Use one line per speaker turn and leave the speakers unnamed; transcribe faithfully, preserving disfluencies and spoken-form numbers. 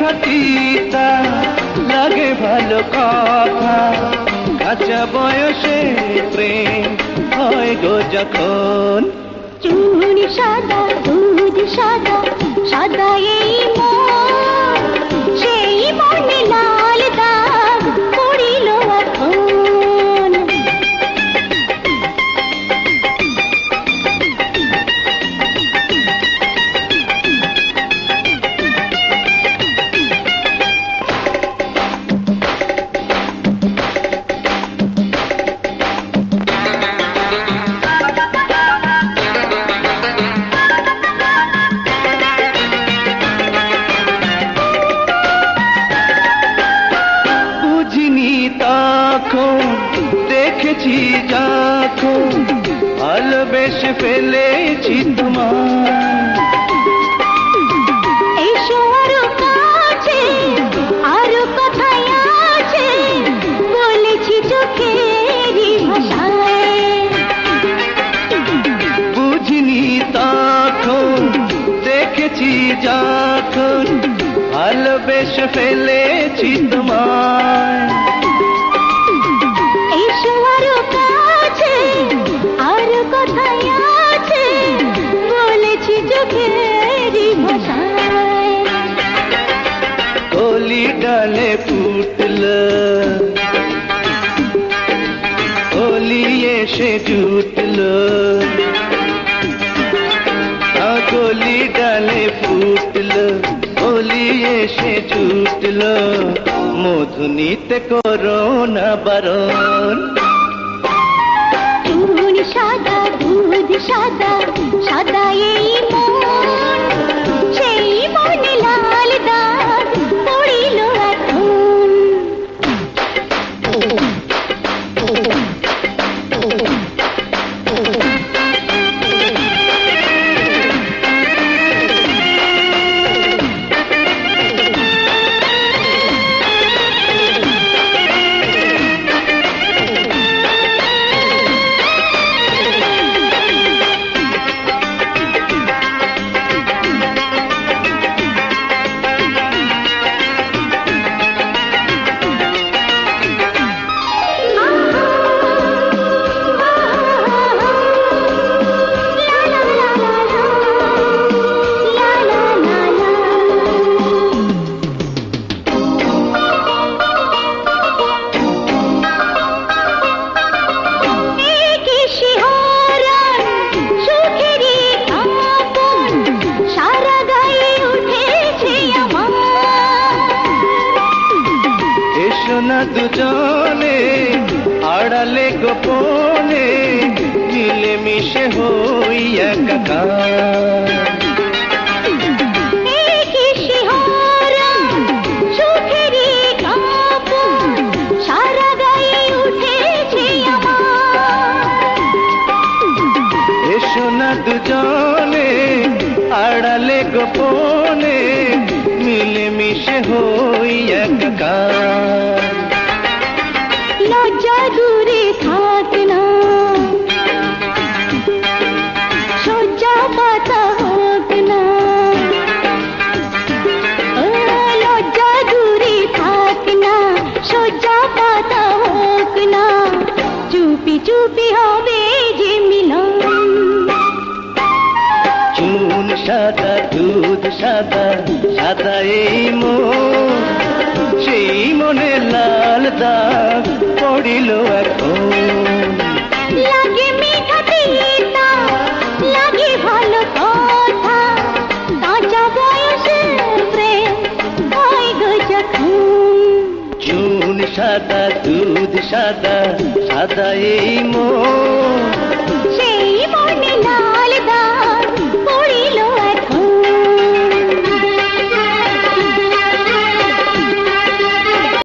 মিঠা তিতা লাগে ভালো কথা, কাঁচা বয়সে প্রেম হয় গো যখন।
চুন সাদা দুধ সাদা সাদা এই মন, সেই মনে লাল দাগ পড়িল এখন।
দেখেছি যখন ভালোবেসে ফেলেছি তোমার,
এসো আরো কাছে, আরো কথাই আছে বলেছি চোখেরই ভাষায়।
বুঝিনি তখন দেখেছি যখন ভালোবেসে ফেলেছি তোমায়। কলি ডালে ফুটল কলি এসে জুটল, কলি ডালে ফুটল কলি এসে জুটল, মধু নিতে করো না বারণ।
চুন সাদা দুধ সাদা সাদা এই মন, সেই মনে লাল দাগ পড়িল এখন।
দুজনে আড়ালে গোপনে মিলে মিশে হই একাকার, এসো না দুজনে আড়ালে গোপনে মিলে মিশে হই একাকার।
লজ্জা দূরে থাক না, সজ্জা পাতা হোক না, লজ্জা দূরে থাক না, সজ্জা পাতা হোক না, চুপি চুপি হবে যে মিলন।
চুন সাদা দুধ সাদা সাদা এই মন, সেই মনে লাল দাগ পড়িল এখন।
লাগে মিঠা তিতা লাগে ভালো কথা, কাঁচা বয়সে প্রেম হয় গো যখন।
চুন সাদা দুধ সাদা সাদা এই মন,